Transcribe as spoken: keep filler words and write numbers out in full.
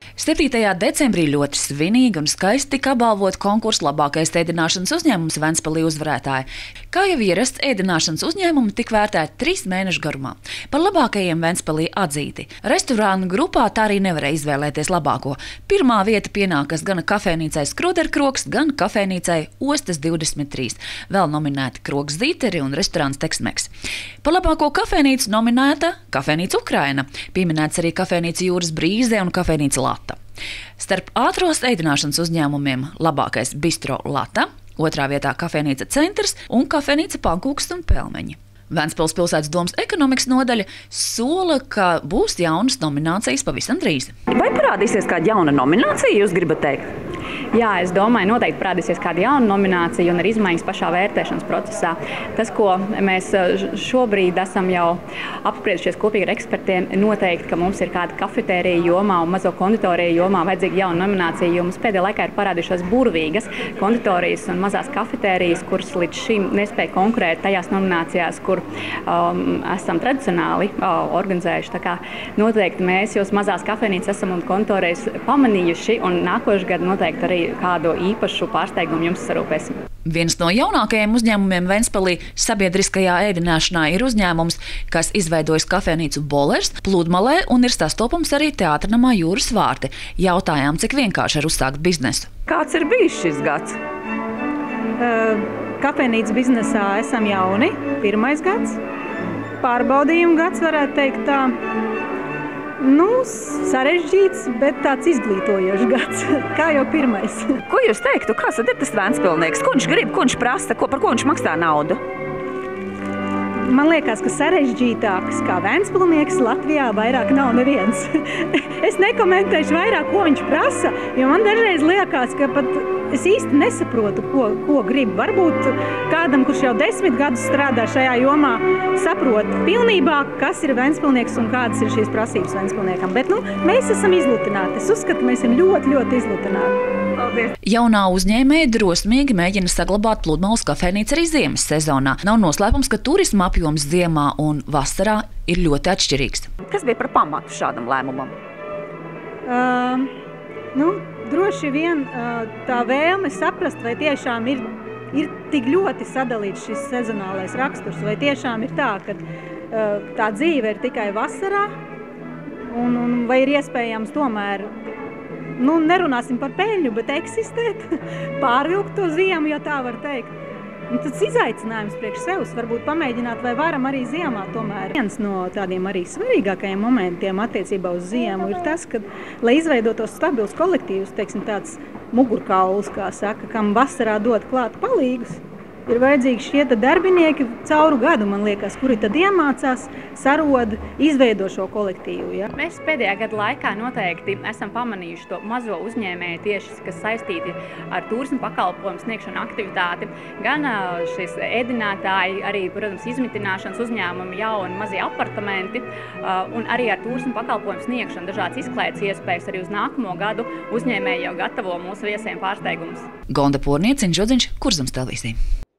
septītajā decembrī ļoti svinīgi un skaisti tika apbalvota konkursa labākais ēdināšanas uzņēmums Ventspilī uzvarētāji. Kā jau ierasts, ēdināšanas uzņēmumi tika vērtēti trīs mēnešu garumā. Par labākajiem Ventspilī atzīti. Restorānu grupā tā arī nevarēja izvēlēties labāko. Pirmā vieta pienākas gan kafejnīcai Skroderkroks, gan kafejnīcai Ostas divdesmit trīs. Vēl nominēti Kroks Zīteri un restorāns Teksmeks. Par labāko kafejnīcu nominēta kafejnīca Ukraina. Pieminēts arī kafejnīca Jūras Brīze un kafejnīca Lata. Starp ātros ēdināšanas uzņēmumiem labākais Bistro Lata, otrā vietā kafejnīca Centrs un kafejnīca Pankūks un Pelmeņi. Ventspils pilsētas domas ekonomikas nodaļa sola, ka būs jaunas nominācijas pavisam drīz. Vai parādīsies kāda jauna nominācija, jūs gribat teikt? Jā, es domāju, noteikti parādīsies kāda jauna nominācija un arī izmaiņas pašā vērtēšanas procesā. Tas, ko mēs šobrīd esam jau apspriedušies kopīgi ar ekspertiem, noteikti, ka mums ir kāda kafetērija jomā un mazo konditoriju jomā vajadzīga jauna nominācija, jo mums pēdējā laikā ir parādījušās burvīgas konditorijas un mazās kafetērijas, kuras līdz šim nespēja konkurēt tajās nominācijās, kur um, esam tradicionāli uh, organizējuši. Tā kā noteikti mēs jūs mazās kafejnīcas esam un konditorijas pamanījuši un nākošu gadu noteikti arī kādu īpašu pārsteigumu jums sarūpēsim. Viens no jaunākajiem uzņēmumiem Ventspilī sabiedriskajā ēdināšanā ir uzņēmums, kas izveidojis kafejnīcu Bolers Pludmalē un ir sastopams arī teātrenamā Jūras vārti. Jautājām, cik vienkārši ir uzsākt biznesu. Kāds ir bijis šis gads? Uh, kafejnīcas biznesā esam jauni, pirmais gads. Pārbaudījumu gads, varētu teikt tā. Nu, sarežģīts, bet tāds izglītojošs gads, kā jau pirmais. Ko jūs teiktu, kas tad ir tas Ventspilnieks? Ko viņš grib, ko viņš prasa, ko, par ko viņš maksā naudu? Man liekas, ka sarežģītāks kā Ventspilnieks Latvijā vairāk nav neviens. Es nekomentēšu vairāk, ko viņš prasa, jo man dažreiz liekas, ka pat es īsti nesaprotu, ko, ko grib. Varbūt kādam, kurš jau desmit gadus strādā šajā jomā, saprot pilnībā, kas ir Ventspilnieks un kādas ir šīs prasības Ventspilniekam. Bet nu, mēs esam izlutināti. Es uzskatu, mēs esam ļoti, ļoti izlutināti. Paldies. Jaunā uzņēmēja drosmīgi mēģina saglabāt Pludmales kafejnīcu arī ziemas sezonā. Nav noslēpums, ka turisma apjoms ziemā un vasarā ir ļoti atšķirīgs. Kas bija par pamatu šādam lēmumam? Uh, nu, droši vien uh, tā vēlme saprast, vai tiešām ir, ir tik ļoti sadalīts šis sezonālais raksturs, vai tiešām ir tā, ka uh, tā dzīve ir tikai vasarā, un, un vai ir iespējams tomēr, nu, nerunāsim par peļņu, bet eksistēt, pārvilkt to ziemu, ja tā var teikt. Un tas izaicinājums priekš sevis varbūt pamēģināt, vai varam arī ziemā tomēr. Viens no tādiem arī svarīgākajiem momentiem attiecībā uz ziemu ir tas, ka, lai izveidotos stabils kolektīvs, teiksim, tāds mugurkauls, kā saka, kam vasarā dod klāt palīgus, ir vajadzīgi šie darbinieki cauru gadu, man liekas, kuri tad iemācās, sarod, izveido šo kolektīvu. Ja? Mēs pēdējā gada laikā noteikti esam pamanījuši to mazo uzņēmēju tieši, kas saistīti ar turismu pakalpojumu sniegšanu aktivitāti. Gan šis ēdinātāji, arī, protams, izmitināšanas uzņēmumi, jauni mazie apartamenti un arī ar turismu pakalpojumu sniegšanu dažādas izklaides iespējas arī uz nākamo gadu uzņēmēji jau gatavo mūsu viesiem pārsteigumus. Gonda Pornieciņš, Žodziņš, Kurzemes televīzija.